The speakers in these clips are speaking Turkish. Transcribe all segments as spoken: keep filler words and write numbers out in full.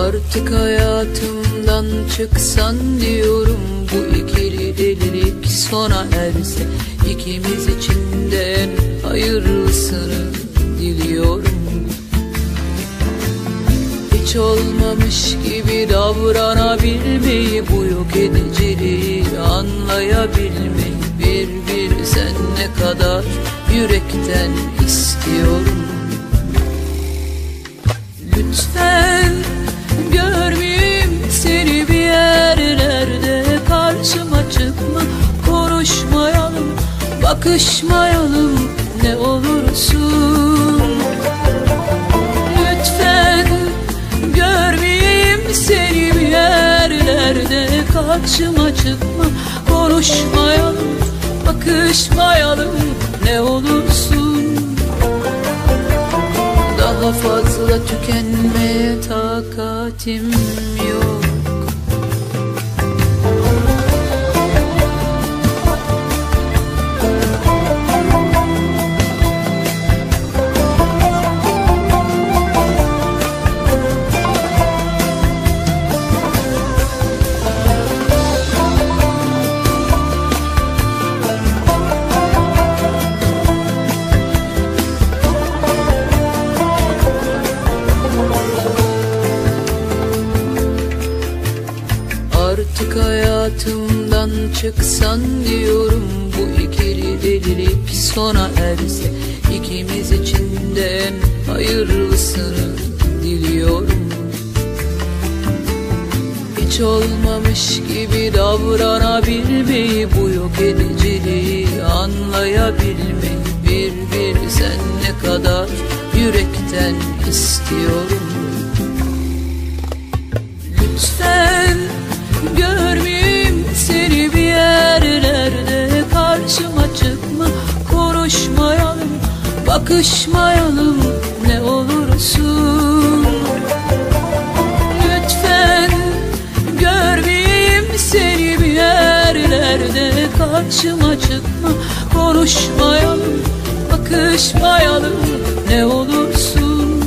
Artık hayatımdan çıksan diyorum, bu ikili delilik sona erse, ikimiz için de en hayırlısını diliyorum. Hiç olmamış gibi davranabilmeyi, bu yok ediciliği anlayabilmeyi, bir bir sen ne kadar yürekten istiyorum. Lütfen görmeyeyim seni bir yerlerde, karşıma çıkma, konuşmayalım, bakışmayalım ne olursun. Lütfen görmeyeyim seni bir yerlerde, karşıma çıkma, konuşmayalım, bakışmayalım ne olursun. Daha fazla tükenmeye takatim yok. Artık hayatımdan çıksan diyorum, bu ikili delilik sona erse, ikimiz için de en hayırlısını diliyorum. Hiç olmamış gibi davranabilmeyi, bu yok ediciliği anlayabilmeyi, bir bir sen ne kadar yürekten istiyorum. Lütfen görmeyeyim seni bir yerlerde, karşıma çıkma, konuşmayalım, bakışmayalım ne olursun. Lütfen görmeyeyim seni bir yerlerde, karşıma çıkma, konuşmayalım, bakışmayalım ne olursun.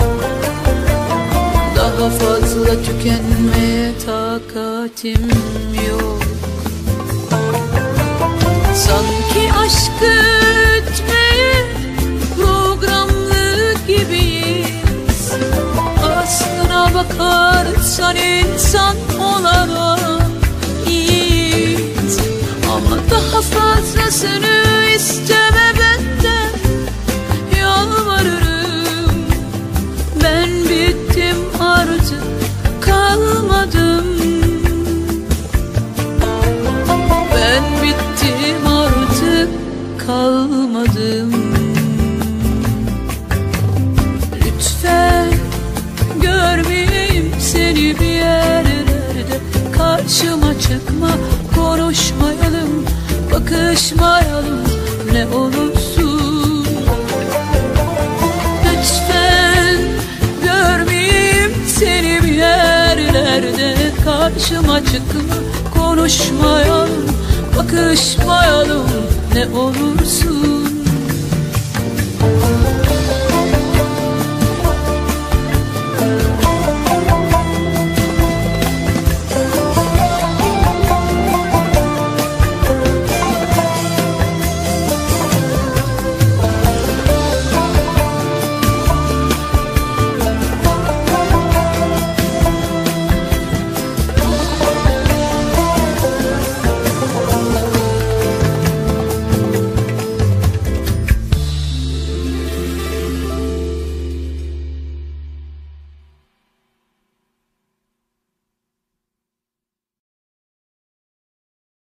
Daha fazla tükenmeye takatim yok. Sanki aşkı ötmeye programlı gibiyiz. Aslına bakarsan insan olarak iyiyiz, ama daha fazlasını isteme benden, yalvarırım. Ben bittim artık, kalmadım. Ben bittim artık, kalmadım. Lütfen görmeyeyim seni bir yerlerde, karşıma çıkma, konuşmayalım, bakışmayalım ne olursun. Lütfen görmeyeyim seni bir yerlerde, karşıma çıkma, konuşmayalım, bakışmayalım ne olursun.